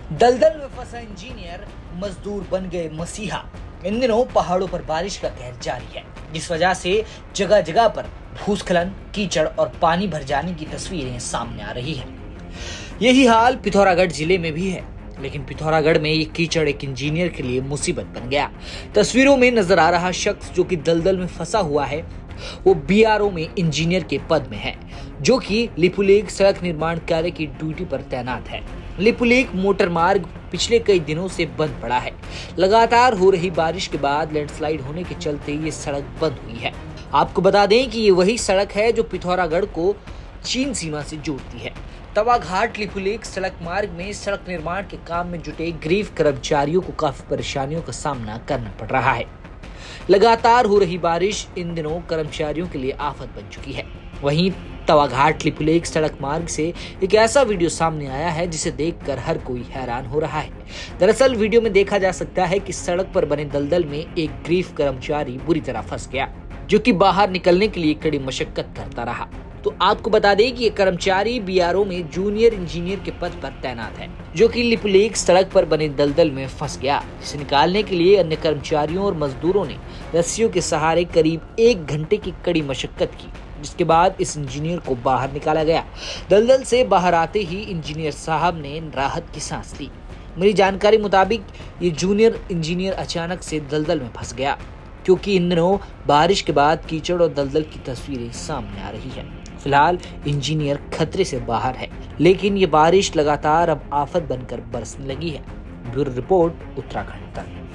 दलदल में फंसा इंजीनियर मजदूर बन गए मसीहा। इन दिनों पहाड़ों पर बारिश का कहर जारी है, जिस वजह से जगह जगह पर भूस्खलन, कीचड़ और पानी भर जाने की तस्वीरें सामने आ रही है। यही हाल पिथौरागढ़ जिले में भी है, लेकिन पिथौरागढ़ में ये कीचड़ एक इंजीनियर के लिए मुसीबत बन गया। तस्वीरों में नजर आ रहा शख्स जो कि दलदल में फंसा हुआ है, वो बीआरओ में इंजीनियर के पद में है, जो कि लिपुलेख सड़क निर्माण कार्य की ड्यूटी पर तैनात है। लिपुलेख मोटर मार्ग पिछले कई दिनों से बंद पड़ा है। लगातार हो रही बारिश के बाद लैंडस्लाइड होने के चलते ये सड़क बंद हुई है। आपको बता दें कि ये वही सड़क है जो पिथौरागढ़ को चीन सीमा से जोड़ती है। तवाघाट लिपुलेख सड़क मार्ग में सड़क निर्माण के काम में जुटे गरीब कर्मचारियों को काफी परेशानियों का सामना करना पड़ रहा है। लगातार हो रही बारिश इन दिनों कर्मचारियों के लिए आफत बन चुकी है। वहीं तवाघाट लिपुलेख सड़क मार्ग से एक ऐसा वीडियो सामने आया है जिसे देखकर हर कोई हैरान हो रहा है। दरअसल वीडियो में देखा जा सकता है कि सड़क पर बने दलदल में एक गरीब कर्मचारी बुरी तरह फंस गया, जो कि बाहर निकलने के लिए कड़ी मशक्कत करता रहा। तो आपको बता दें कि ये कर्मचारी बीआरओ में जूनियर इंजीनियर के पद पर तैनात है, जो कि लिपुलेख सड़क पर बने दलदल में फंस गया। इसे निकालने के लिए अन्य कर्मचारियों और मजदूरों ने रस्सियों के सहारे करीब 1 घंटे की कड़ी मशक्कत की, जिसके बाद इस इंजीनियर को बाहर निकाला गया। दलदल से बाहर आते ही इंजीनियर साहब ने राहत की सांस ली। मेरी जानकारी मुताबिक ये जूनियर इंजीनियर अचानक से दलदल में फंस गया, क्योंकि इन दिनों बारिश के बाद कीचड़ और दलदल की तस्वीरें सामने आ रही है। फिलहाल इंजीनियर खतरे से बाहर है, लेकिन ये बारिश लगातार अब आफत बनकर बरसने लगी है। ब्यूरो रिपोर्ट, उत्तराखंड तक।